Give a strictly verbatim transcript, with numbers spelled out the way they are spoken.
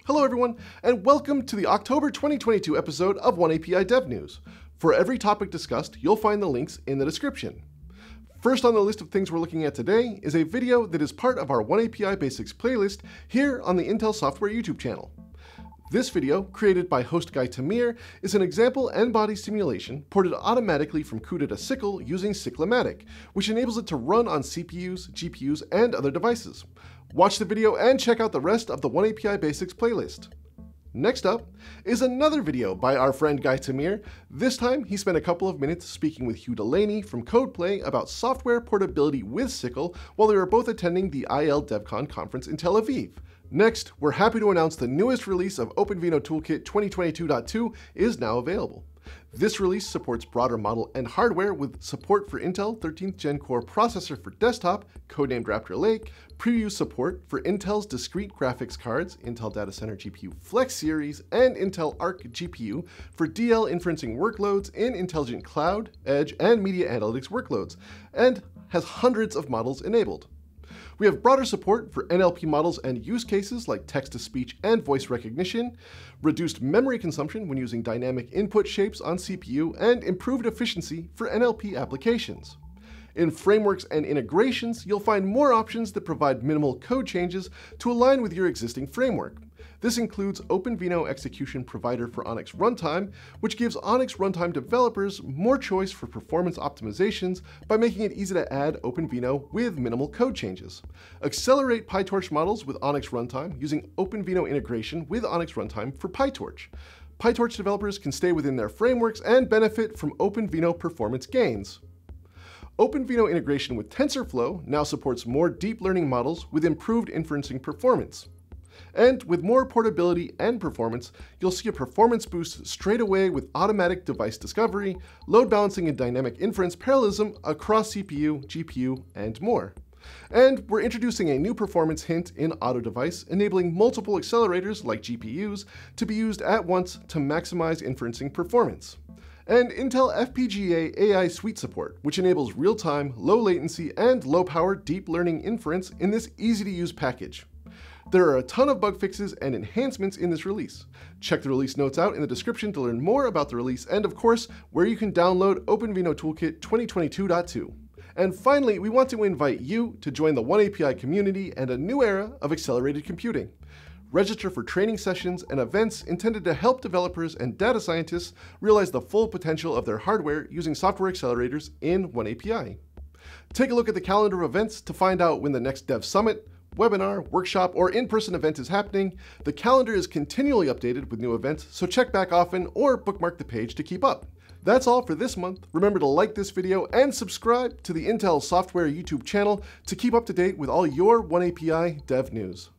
Hello everyone, and welcome to the October twenty twenty-two episode of OneAPI Dev News. For every topic discussed, you'll find the links in the description. First on the list of things we're looking at today is a video that is part of our OneAPI Basics playlist here on the Intel Software YouTube channel. This video, created by host Guy Tamir, is an example N-body simulation ported automatically from CUDA to S Y C L using SYCLomatic, which enables it to run on C P Us, G P Us, and other devices. Watch the video and check out the rest of the OneAPI Basics playlist. Next up is another video by our friend Guy Tamir. This time, he spent a couple of minutes speaking with Hugh Delaney from CodePlay about software portability with S Y C L while they were both attending the I L DevCon Conference in Tel Aviv. Next, we're happy to announce the newest release of OpenVINO Toolkit twenty twenty-two point two is now available. This release supports broader model and hardware with support for Intel thirteenth gen Core processor for desktop, codenamed Raptor Lake, preview support for Intel's discrete graphics cards, Intel Data Center G P U Flex Series, and Intel Arc G P U for D L inferencing workloads in intelligent cloud, edge, and media analytics workloads, and has hundreds of models enabled. We have broader support for N L P models and use cases like text-to-speech and voice recognition, reduced memory consumption when using dynamic input shapes on C P U, and improved efficiency for N L P applications. In frameworks and integrations, you'll find more options that provide minimal code changes to align with your existing framework. This includes OpenVINO Execution Provider for Onyx Runtime, which gives Onyx Runtime developers more choice for performance optimizations by making it easy to add OpenVINO with minimal code changes. Accelerate PyTorch models with Onyx Runtime using OpenVINO integration with Onyx Runtime for PyTorch. PyTorch developers can stay within their frameworks and benefit from OpenVINO performance gains. OpenVINO integration with TensorFlow now supports more deep learning models with improved inferencing performance. And with more portability and performance, you'll see a performance boost straight away with automatic device discovery, load balancing and dynamic inference parallelism across C P U, G P U, and more. And we're introducing a new performance hint in Auto Device, enabling multiple accelerators like G P Us to be used at once to maximize inferencing performance. And Intel F P G A A I Suite support, which enables real-time, low latency, and low-power deep learning inference in this easy-to-use package. There are a ton of bug fixes and enhancements in this release. Check the release notes out in the description to learn more about the release and, of course, where you can download OpenVINO Toolkit twenty twenty-two point two. And finally, we want to invite you to join the OneAPI community and a new era of accelerated computing. Register for training sessions and events intended to help developers and data scientists realize the full potential of their hardware using software accelerators in OneAPI. Take a look at the calendar of events to find out when the next Dev Summit, webinar, workshop, or in-person event is happening. The calendar is continually updated with new events, so check back often or bookmark the page to keep up. That's all for this month. Remember to like this video and subscribe to the Intel Software YouTube channel to keep up to date with all your OneAPI dev news.